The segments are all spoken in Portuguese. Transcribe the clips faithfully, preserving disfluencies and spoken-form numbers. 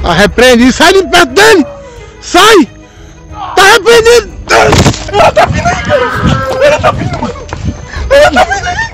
Tá repreendido, sai de perto dele! Sai! Tá repreendido! Ela tá vindo aí, cara! Ela tá vindo, mano! Ela tá vindo aí!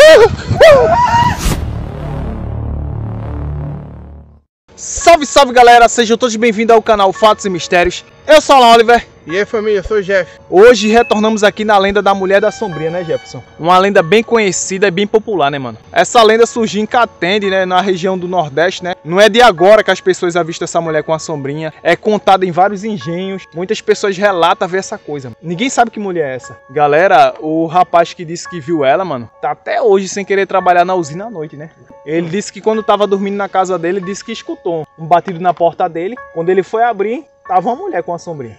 Salve, salve galera! Sejam todos bem-vindos ao canal Fatos e Mistérios. Eu sou o Alan Oliver. E aí família, eu sou o Jeff. Hoje retornamos aqui na lenda da Mulher da Sombrinha, né, Jefferson? Uma lenda bem conhecida e bem popular, né, mano? Essa lenda surgiu em Catende, né, na região do Nordeste, né? Não é de agora que as pessoas avistam essa mulher com a sombrinha. É contada em vários engenhos. Muitas pessoas relatam ver essa coisa. Ninguém sabe que mulher é essa. Galera, o rapaz que disse que viu ela, mano, tá até hoje sem querer trabalhar na usina à noite, né? Ele disse que quando tava dormindo na casa dele, ele disse que escutou um batido na porta dele. Quando ele foi abrir, tava uma mulher com a sombrinha.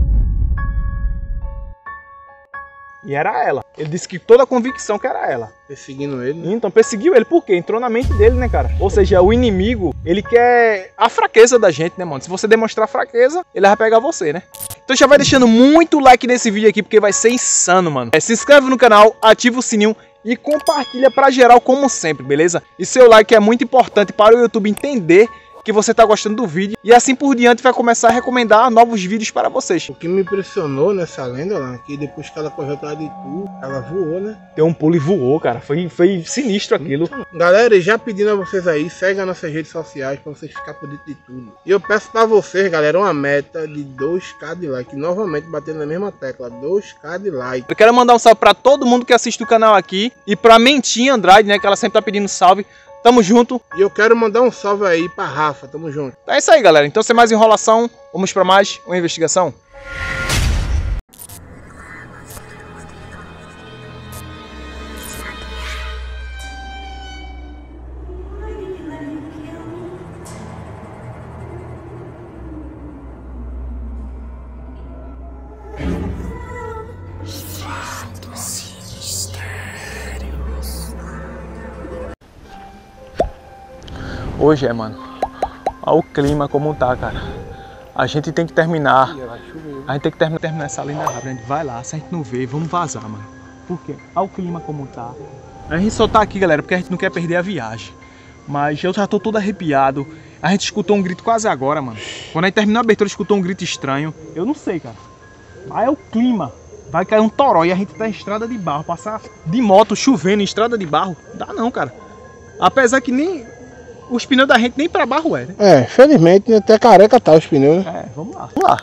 E era ela. Ele disse que toda a convicção que era ela. Perseguindo ele, né? Então perseguiu ele, por quê? Entrou na mente dele, né, cara? Ou seja, o inimigo, ele quer a fraqueza da gente, né, mano? Se você demonstrar fraqueza, ele vai pegar você, né? Então já vai deixando muito like nesse vídeo aqui, porque vai ser insano, mano. É, se inscreve no canal, ativa o sininho e compartilha pra geral, como sempre, beleza? E seu like é muito importante para o YouTube entender que você tá gostando do vídeo, e assim por diante vai começar a recomendar novos vídeos para vocês. O que me impressionou nessa lenda, lá, que depois que ela correu atrás de tu, ela voou, né? Deu um pulo e voou, cara. Foi, foi sinistro aquilo. Galera, e já pedindo a vocês aí, segue as nossas redes sociais para vocês ficarem por dentro de tudo. E eu peço para vocês, galera, uma meta de dois K de like, novamente batendo na mesma tecla, dois K de like. Eu quero mandar um salve para todo mundo que assiste o canal aqui, e pra Mentinha Andrade, né, que ela sempre tá pedindo salve. Tamo junto. E eu quero mandar um salve aí pra Rafa, tamo junto. É isso aí, galera. Então, sem mais enrolação, vamos pra mais uma investigação. Hoje é, mano. Olha o clima como tá, cara. A gente tem que terminar. A gente tem que terminar, terminar essa lenda rápida. A gente vai lá, se a gente não vê, vamos vazar, mano. Por quê? Olha o clima como tá. A gente só tá aqui, galera, porque a gente não quer perder a viagem. Mas eu já tô todo arrepiado. A gente escutou um grito quase agora, mano. Quando a gente terminou a abertura, escutou um grito estranho. Eu não sei, cara. Mas é o clima. Vai cair um toró e a gente tá em estrada de barro. Passar de moto, chovendo em estrada de barro. Dá não, cara. Apesar que nem... os pneus da gente nem pra barro é, né? É, felizmente até careca tá os pneus, né? É, vamos lá. Vamos lá.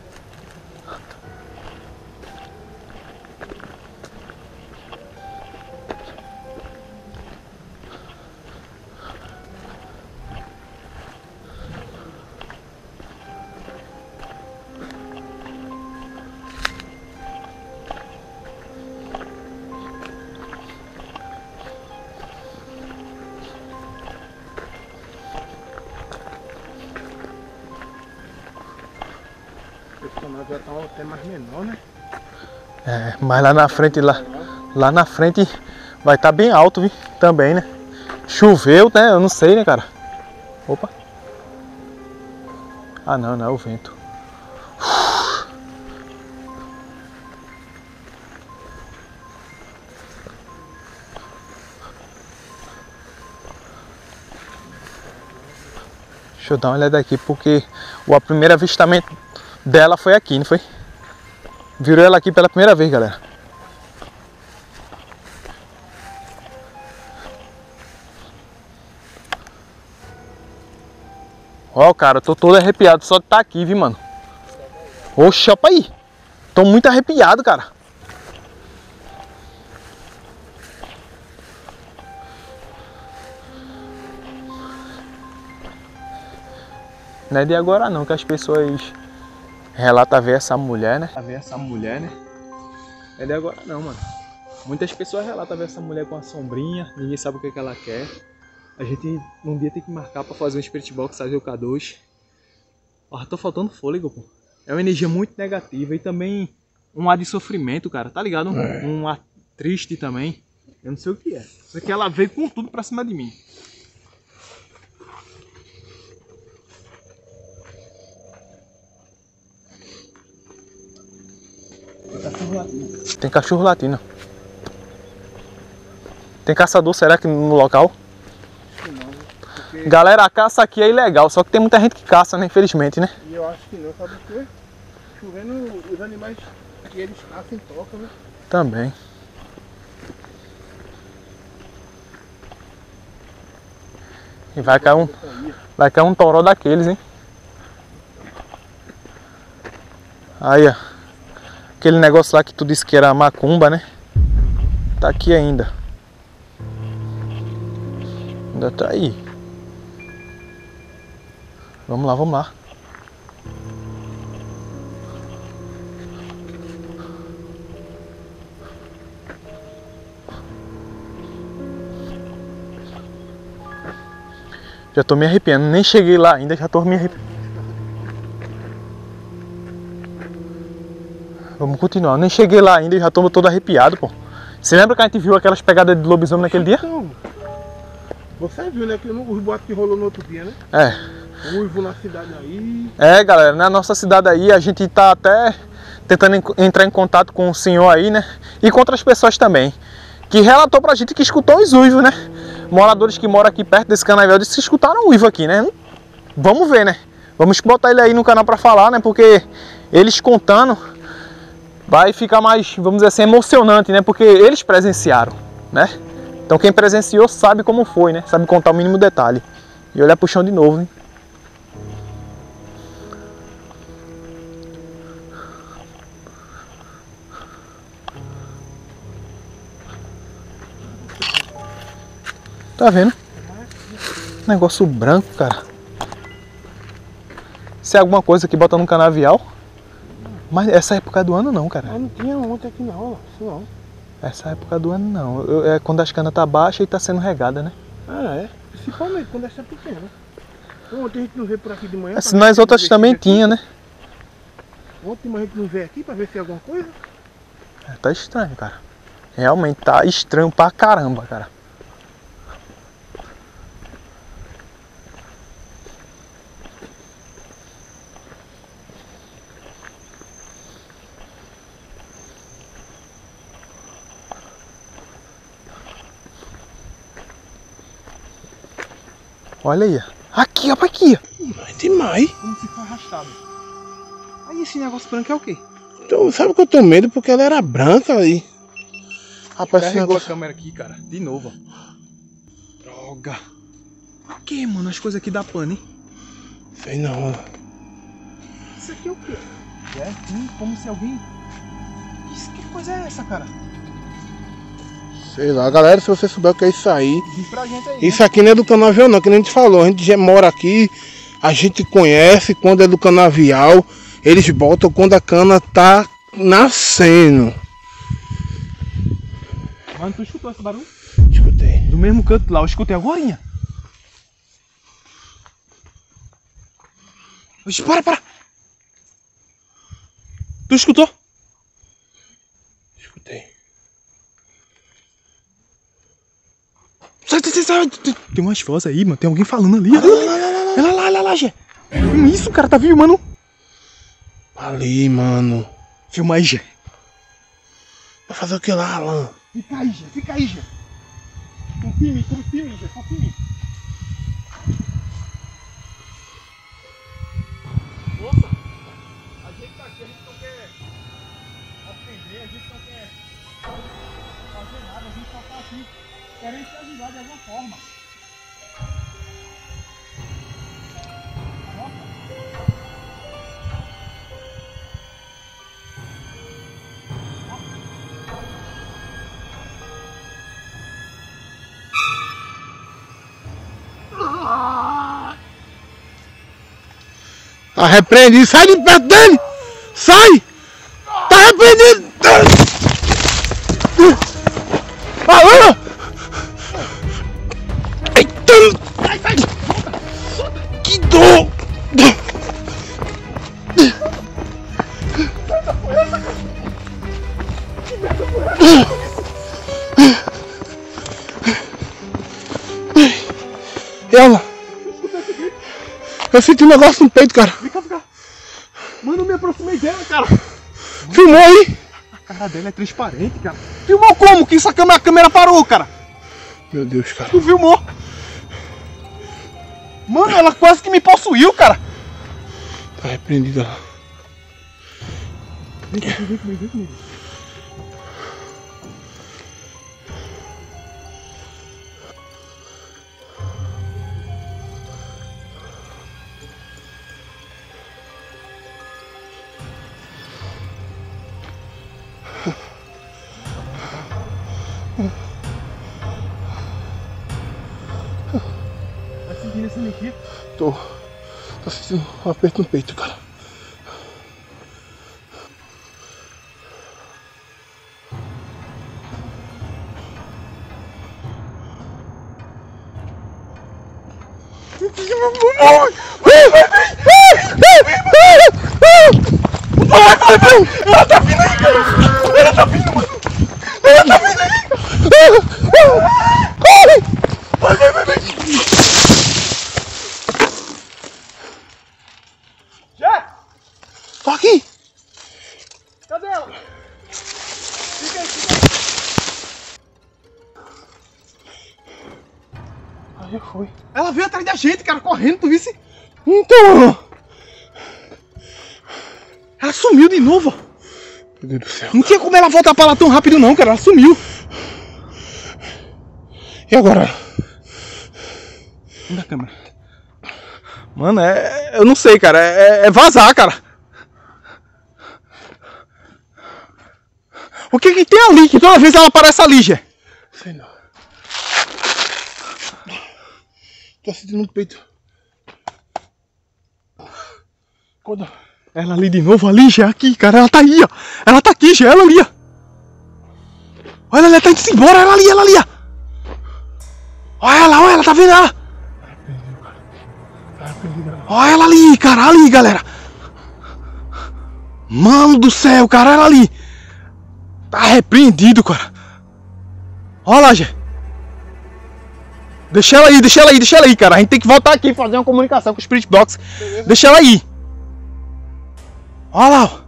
Já tá até mais menor, né? É, mas lá na frente, lá, lá na frente vai estar tá bem alto, viu? Também, né? Choveu, né? Eu não sei, né, cara? Opa. Ah, não, não é o vento. Deixa eu dar uma olhada aqui, porque o primeiro avistamento dela foi aqui, não foi? Virou ela aqui pela primeira vez, galera. Ó, cara, eu tô todo arrepiado só de estar aqui, viu, mano? Oxe, opa aí. Tô muito arrepiado, cara. Não é de agora não que as pessoas relatam ver essa mulher, né? A ver essa mulher, né? Não é de agora não, mano. Muitas pessoas relatam ver essa mulher com a sombrinha, ninguém sabe o que, é que ela quer. A gente um dia tem que marcar pra fazer um Spirit Box, fazer o K dois. Ó, tô faltando fôlego, pô. É uma energia muito negativa e também um ar de sofrimento, cara, tá ligado? É. Um ar triste também. Eu não sei o que é. Só que ela veio com tudo pra cima de mim. Cachorro latino. Tem cachorro latino. Tem caçador, será que no local? Acho que não, porque porque... Galera, a caça aqui é ilegal, só que tem muita gente que caça, né? Infelizmente, né? E eu acho que não, sabe por quê? Chovendo, os animais que eles caçam tocam, né? Também. E vai cair um, vai cair um toró daqueles, hein? Aí, ó. Aquele negócio lá que tu disse que era macumba, né? Tá aqui ainda. Ainda tá aí. Vamos lá, vamos lá. Já tô me arrepiando, nem cheguei lá ainda, já tô me arrepiando. Vamos continuar, nem cheguei lá ainda e já tô todo arrepiado, pô. Você lembra que a gente viu aquelas pegadas de lobisomem naquele dia? Então, você viu, né, que os boatos que rolou no outro dia, né? É. Uivo na cidade aí. É, galera, na nossa cidade aí a gente tá até tentando entrar em contato com o senhor aí, né? E com outras pessoas também. Que relatou pra gente que escutou os uivos, né? Moradores que moram aqui perto desse canavial disse que escutaram o uivo aqui, né? Vamos ver, né? Vamos botar ele aí no canal pra falar, né? Porque eles contando vai ficar mais, vamos dizer assim, emocionante, né? Porque eles presenciaram, né? Então quem presenciou sabe como foi, né? Sabe contar o mínimo detalhe. E olhar pro chão de novo, hein? Tá vendo? Negócio branco, cara. Se é alguma coisa que bota no canavial. Mas essa época do ano não, cara. Mas não tinha ontem aqui não, isso não. Essa época do ano não. Eu, é quando as canas tá baixa e tá sendo regada, né? Ah, é? Principalmente quando essa é pequena. Ontem a gente não veio por aqui de manhã. Mas nas outras também tinha, né? Ontem a gente não veio aqui pra ver se é alguma coisa. É, tá estranho, cara. Realmente tá estranho pra caramba, cara. Olha aí, aqui, ó, aqui, ó. É demais. Como se foi arrastado. Aí esse negócio branco é o quê? Então, sabe que eu tô medo? Porque ela era branca aí. Rapaz, esse Carregou negócio... a câmera aqui, cara. De novo, ó. Droga. O que, mano? As coisas aqui da pane, hein? Sei não. Isso aqui é o quê? É, sim, como se alguém... Isso, que coisa é essa, cara? Sei lá, galera, se você souber o que é isso aí. Diz pra gente aí. Isso aqui não é do canavial não, que nem a gente falou. A gente já mora aqui, a gente conhece quando é do canavial. Eles botam quando a cana tá nascendo. Mano, tu escutou esse barulho? Escutei. Do mesmo canto lá, eu escutei agorinha. Oxi, para, para. Tu escutou? Escutei. Sai, sai, sai, sai. Tem umas vozes aí, mano. Tem alguém falando ali. Olha lá, olha lá, olha lá, Gê. Isso, cara, tá filmando. Ali, mano. Filma aí, Gê. Vai fazer o que lá, Alan? Fica aí, Gê, fica aí, Gê. Confia em mim, confia em mim, Gê, confia em mim. Nossa, a gente tá aqui, a gente não quer ofender, a gente não quer fazer nada, a gente só tá aqui querendo te ajudar de alguma forma. Tá repreendido, sai de perto dele! Sai! Tá repreendido! Alô! Eita! Sai, sai! Que dor! E ela? Eu senti um negócio no peito, cara. Vem cá, vem cá. Mano, eu me aproximei dela, cara. Filmou aí? A cara dela é transparente, cara. Filmou como? Que essa câmera, a câmera parou, cara. Meu Deus, cara. Tu filmou? Mano, ela quase que me possuiu, cara. Tá repreendida lá. Vem comigo, vem comigo, vem comigo. Tá sentindo essa energia? Tô. Tô sentindo um aperto no peito, cara. Ela tá vindo aí, cara! Ela tá vindo, mano! Ela tá vindo aí! Vai, vai, vai, vai! Já! Tá aqui! Cadê ela? Fica aí, fica aí! Aí eu fui. Ela veio atrás da gente, cara, correndo, tu visse? Então! Ela sumiu de novo! Meu Deus do céu. Não tinha como ela voltar pra lá tão rápido não, cara, ela sumiu! E agora? Onde a câmera? Mano, é... eu não sei, cara, é, é vazar, cara! O que que tem ali, que toda vez ela aparece ali, Gé? Sei não. Tô sentindo no peito. Quando... Ela ali de novo, ali, Gé, aqui, cara, ela tá aí, ó. Ela tá aqui, Gé, ela ali, ó. Olha, ela tá indo embora, ela ali, ela ali, ó. Olha ela, olha ela, tá vendo ela? Olha ela ali, cara, ali, galera. Mano do céu, cara, ela ali. Tá repreendido, cara. Olha lá, Gé. Deixa ela aí, deixa ela aí, deixa ela aí, cara. A gente tem que voltar aqui e fazer uma comunicação com o Spirit Box. Beleza. Deixa ela aí. Olha lá, ó.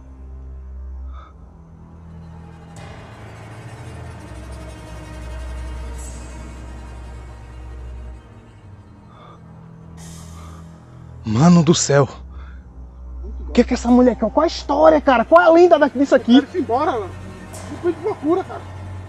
Mano do céu. O que que essa mulher quer? Qual a história, cara? Qual a lenda disso aqui? Quero ir embora, mano. Depois de procura, cara.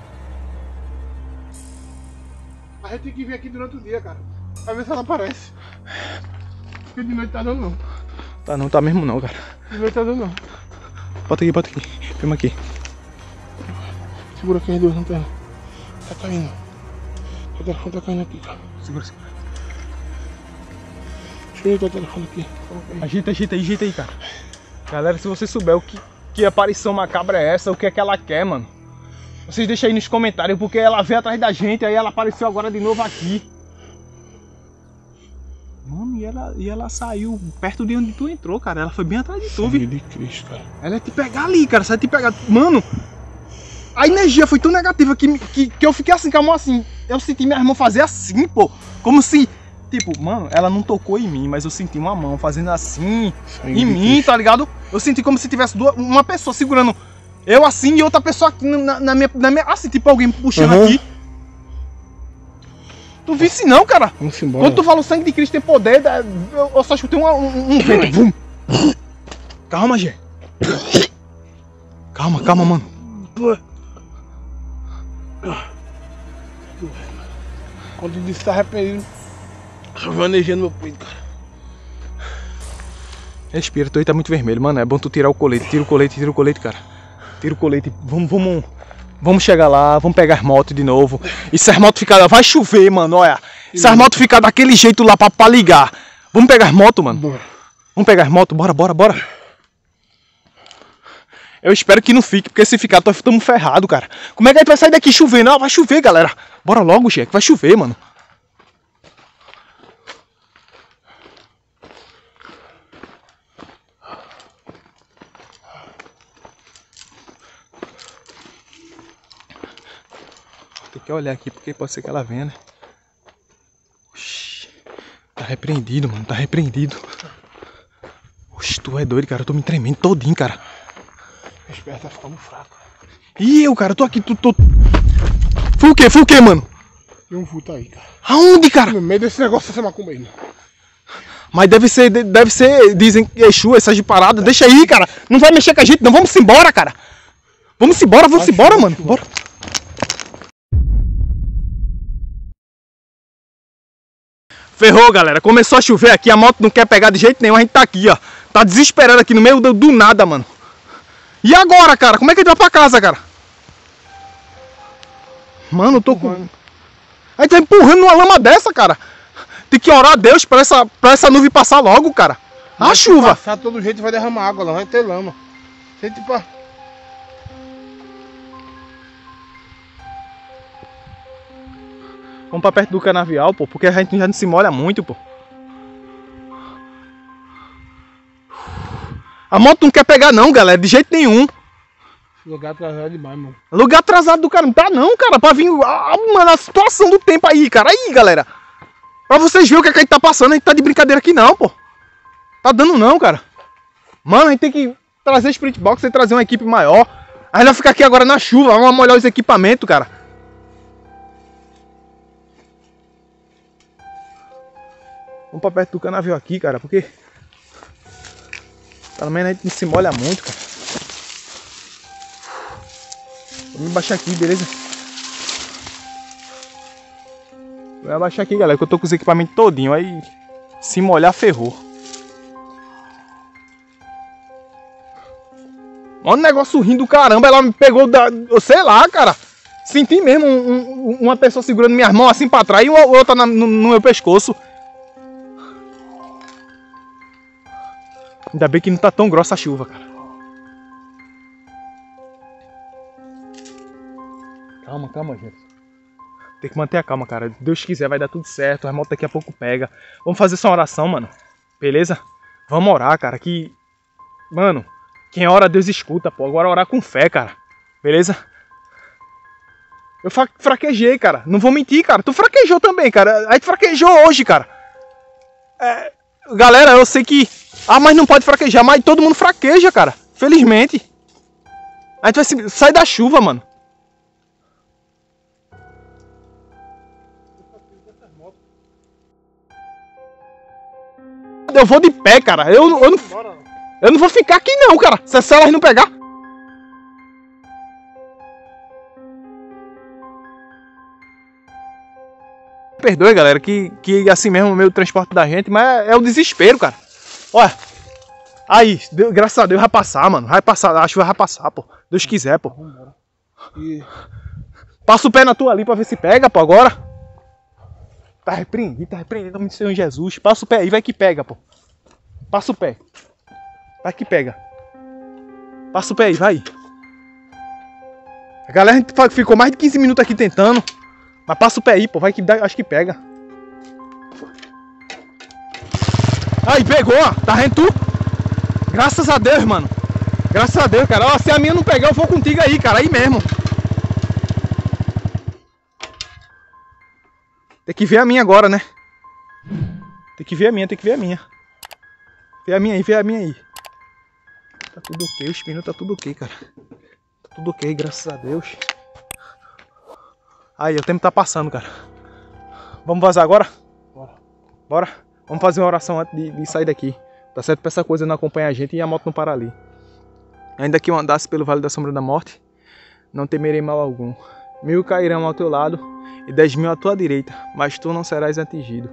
A gente tem que vir aqui durante o dia, cara. Pra ver se ela aparece. Porque de noite tá dando não. Tá não, tá mesmo não, cara. De noite tá dando não. Bota aqui, bota aqui. Filma aqui. Segura aqui as duas lanternas. Tá caindo. O telefone tá caindo aqui, cara. Segura, segura. Deixa eu ver o telefone aqui. Ajeita, ajeita aí, ajeita aí, cara. Galera, se você souber o que, que aparição macabra é essa, o que é que ela quer, mano. Vocês deixam aí nos comentários, porque ela veio atrás da gente, aí ela apareceu agora de novo aqui. Mano, e ela, e ela saiu perto de onde tu entrou, cara. Ela foi bem atrás de tu, viu? de Cristo, cara. Ela ia te pegar ali, cara. Você ia te pegar. Mano, a energia foi tão negativa que, que, que eu fiquei assim, com a mão assim. Eu senti minha irmã fazer assim, pô. Como se, tipo, mano, ela não tocou em mim, mas eu senti uma mão fazendo assim Sangue em mim, Cristo. Tá ligado? Eu senti como se tivesse duas, uma pessoa segurando eu assim e outra pessoa aqui na, na, minha, na minha. Assim, tipo, alguém puxando uhum. aqui. Tu visse não, cara? Vamos embora. Quando tu fala o sangue de Cristo tem poder, eu, eu só escutei um, um, um vento. Calma, Gê. Calma, calma, mano. Quando disse que tá arrependido, vanejando meu peito, cara. Respira, teu aí tá muito vermelho, mano. É bom tu tirar o colete. Tira o colete, tira o colete, cara. Tira o colete. Vamos, vamos. Vamos chegar lá, vamos pegar as motos de novo. E se as motos ficar... Vai chover, mano, olha. Se as motos ficar daquele jeito lá pra, pra ligar. Vamos pegar as motos, mano. Bora. Vamos pegar as motos, bora, bora, bora. Eu espero que não fique, porque se ficar, estamos ferrados, cara. Como é que a gente vai sair daqui chovendo? Ah, vai chover, galera. Bora logo, Cheque, vai chover, mano. Tem que olhar aqui, porque pode ser que ela venha, né? Oxi, tá repreendido, mano, tá repreendido. Oxi, tu é doido, cara, eu tô me tremendo todinho, cara. Minhas pernas tá ficando fraco. Ih, eu, cara, eu tô aqui, tô... tô... Foi o quê? Foi o quê, mano? Tem um vulto aí, cara. Aonde, cara? No meio desse negócio, você macumba aí. Mas deve ser, deve ser, dizem que Exu, essas de parada. Deixa aí, cara. Não vai mexer com a gente, não. Vamos embora, cara. Vamos embora, vamos embora, mano. Bora. Ferrou, galera. Começou a chover aqui, a moto não quer pegar de jeito nenhum. A gente tá aqui, ó. Tá desesperado aqui no meio do, do nada, mano. E agora, cara? Como é que a gente vai pra casa, cara? Mano, eu tô com... A gente tá empurrando numa lama dessa, cara. Tem que orar a Deus pra essa, pra essa nuvem passar logo, cara. A Mas chuva. Se passar, todo jeito vai derramar água lá, vai ter lama. Você, tipo... Vamos pra perto do canavial, pô, porque a gente já não se molha muito, pô. A moto não quer pegar não, galera, de jeito nenhum. Lugar atrasado demais, mano. Lugar atrasado do cara, não tá não, cara, pra vir... Ah, mano, a situação do tempo aí, cara. Aí, galera. Pra vocês verem o que, é que a gente tá passando, a gente tá de brincadeira aqui não, pô. Tá dando não, cara. Mano, a gente tem que trazer Sprint Box e trazer uma equipe maior. A gente vai ficar aqui agora na chuva, vamos molhar os equipamentos, cara. Vamos pra perto do canavial aqui, cara, porque... Pelo menos a gente não se molha muito, cara. Vou abaixar aqui, beleza? Vou abaixar aqui, galera, que eu tô com os equipamentos todinho. Aí, se molhar, ferrou. Olha o negócio rindo do caramba. Ela me pegou da... Eu sei lá, cara. Senti mesmo um, um, uma pessoa segurando minhas mãos assim pra trás e outra na, no, no meu pescoço. Ainda bem que não tá tão grossa a chuva, cara. Calma, calma, gente. Tem que manter a calma, cara. Se Deus quiser, vai dar tudo certo. A moto daqui a pouco pega. Vamos fazer essa oração, mano. Beleza? Vamos orar, cara. Que... Mano, quem ora, Deus escuta, pô. Agora orar com fé, cara. Beleza? Eu fraquejei, cara. Não vou mentir, cara. Tu fraquejou também, cara. A gente fraquejou hoje, cara. É... Galera, eu sei que... Ah, mas não pode fraquejar. Mas todo mundo fraqueja, cara. Felizmente. A gente vai se... sair da chuva, mano. Eu vou de pé, cara. Eu, eu, não, eu não vou ficar aqui não, cara. Se, se elas não pegar. Perdoe, galera, que, que assim mesmo o meio do transporte da gente, mas é, é o desespero, cara. Olha. Aí, Deus, graças a Deus vai passar, mano. Vai passar, a chuva vai passar, pô. Deus quiser, pô. E... Passa o pé na tua ali pra ver se pega, pô, agora. Tá repreendido, tá repreendido, nome do Senhor Jesus. Passa o pé aí, vai que pega, pô. Passa o pé. Vai que pega. Passa o pé aí, vai. A galera ficou mais de quinze minutos aqui tentando. Mas passa o pé aí, pô. Vai que dá, acho que pega. Aí, pegou, ó. Tá vendo tu? Graças a Deus, mano. Graças a Deus, cara. Ó, se a minha não pegar, eu vou contigo aí, cara. Aí mesmo. Tem que ver a minha agora, né? Tem que ver a minha, tem que ver a minha. Vê a minha aí, vê a minha aí. Tá tudo ok, os pneus tá tudo ok, cara. Tá tudo ok, graças a Deus. Aí, o tempo tá passando, cara. Vamos vazar agora? Bora. Bora? Vamos fazer uma oração antes de, de sair daqui. Tá certo? Pra essa coisa não acompanhar a gente e a moto não parar ali. Ainda que eu andasse pelo Vale da Sombra da Morte, não temerei mal algum. Mil cairão ao teu lado e dez mil à tua direita, mas tu não serás atingido.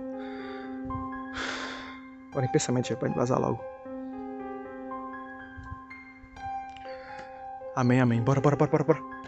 Bora em pensamento já pra gente vazar logo. Amém, amém. Bora, bora, bora, bora, bora.